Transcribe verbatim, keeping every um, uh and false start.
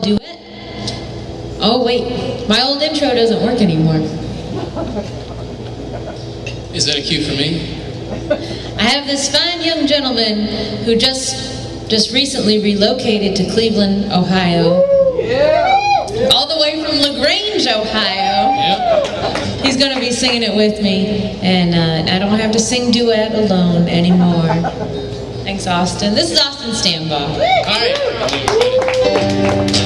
Duet. Oh wait, my old intro doesn't work anymore. Is that a cue for me? I have this fine young gentleman who just just recently relocated to Cleveland, Ohio. Yeah. All the way from LaGrange, Ohio. Yep. He's going to be singing it with me, and uh, I don't have to sing Duet alone anymore. Thanks, Austin. This is Austin Stambaugh. All right.